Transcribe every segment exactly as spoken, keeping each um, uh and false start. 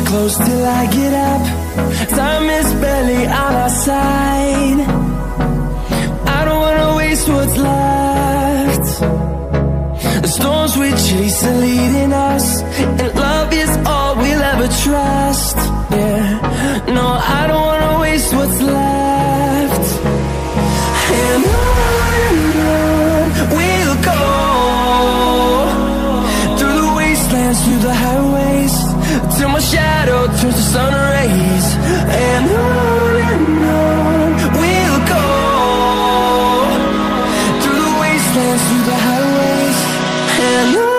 close till I get up. Time is barely on our side. I don't wanna waste what's left. The storms we chase are leading us, and love is all we'll ever trust. Yeah, no, I don't wanna waste what's left. And on and on we'll go, through the wastelands, through the highways, till my shadow turns to sun rays. And on and on we'll go, through the wastelands, through the highways, and on.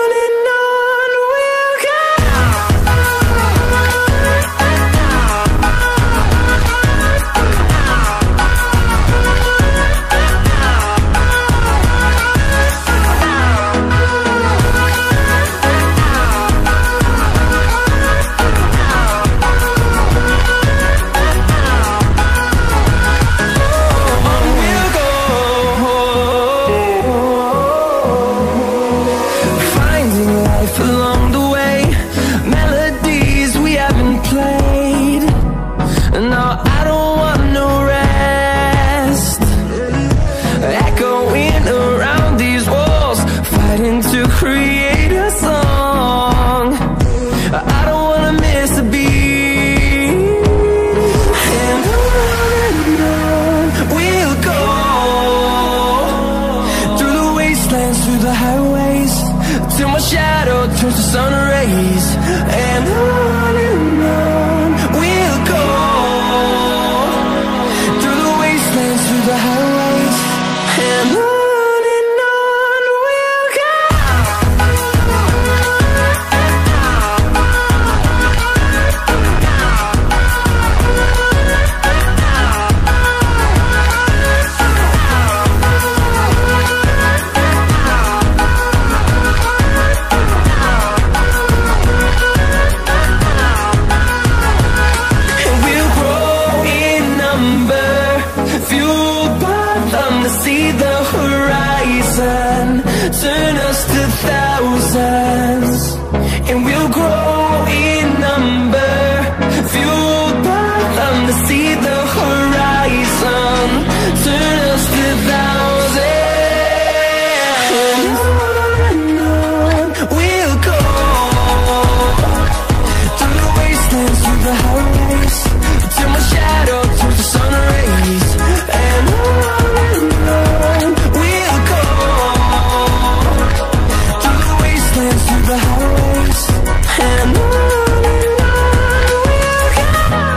Turns to sun rays, and on and on we'll go, through the wastelands, through the highways, and on and on we'll go. Turn us to thousands, and we'll grow in number, fueled by them to see the horizon. Turn us to thousands, and on and on we'll go, through the wastelands, through the highways, till my shadow turns to sun rays. And on and on we'll go, through the highways, and on and on we'll go.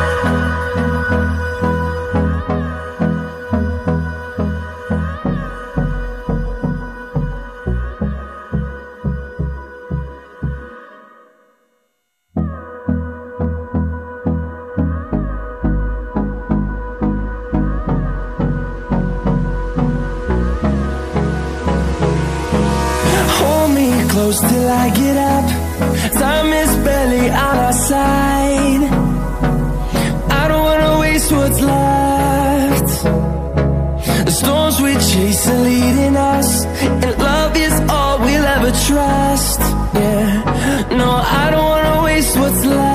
Hold me close till I get up. Time is barely on our side. I don't wanna waste what's left. The storms we chase are leading us, and love is all we'll ever trust. Yeah, no, I don't wanna waste what's left.